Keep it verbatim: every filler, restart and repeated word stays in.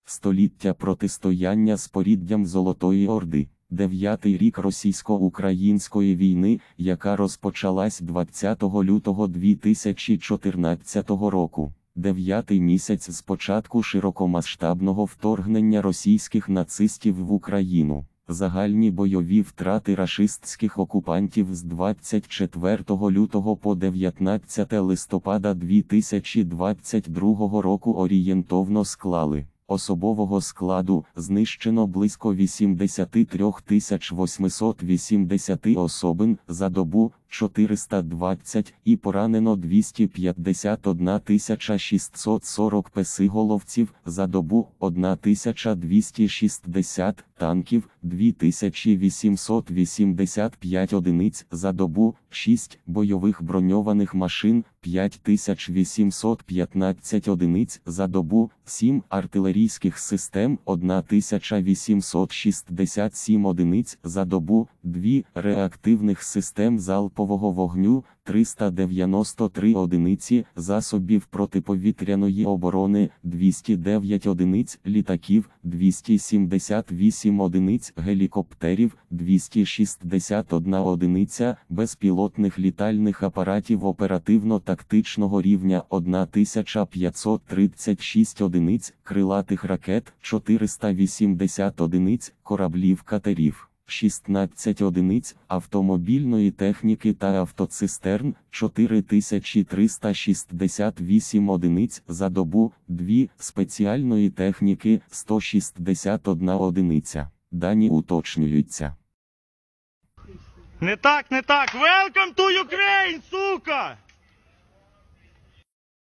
Століття протистояння з поріддям Золотої Орди. Дев'ятий рік російсько-української війни, яка розпочалась двадцятого лютого дві тисячі чотирнадцятого року. Дев'ятий місяць з початку широкомасштабного вторгнення російських нацистів в Україну. Загальні бойові втрати рашистських окупантів з двадцять четвертого лютого по дев'ятнадцяте листопада дві тисячі двадцять другого року орієнтовно склали: особового складу знищено близько вісімдесят три тисячі вісімсот вісімдесят особин за добу, чотириста двадцять, і поранено двісті п'ятдесят одна тисяча шістсот сорок песиголовців за добу, тисяча двісті шістдесят танків, дві тисячі вісімсот вісімдесят п'ять одиниць за добу, шість бойових броньованих машин, п'ять тисяч вісімсот п'ятнадцять одиниць за добу, сім артилерійських систем, тисяча вісімсот шістдесят сім одиниць за добу, два реактивних систем залпового вогню, триста дев'яносто три одиниці засобів протиповітряної оборони, двісті дев'ять одиниць літаків, двісті сімдесят вісім одиниць гелікоптерів, двісті шістдесят одна одиниця безпілотних літальних апаратів оперативно-тактичного рівня, тисяча п'ятсот тридцять шість одиниць крилатих ракет, чотириста вісімдесят одиниць кораблів-катерів, шістнадцять одиниць автомобільної техніки та автоцистерн, чотири тисячі триста шістдесят вісім одиниць за добу, два спеціальної техніки, сто шістдесят одна одиниця. Дані уточнюються. Не так, не так. Welcome to Ukraine, сука!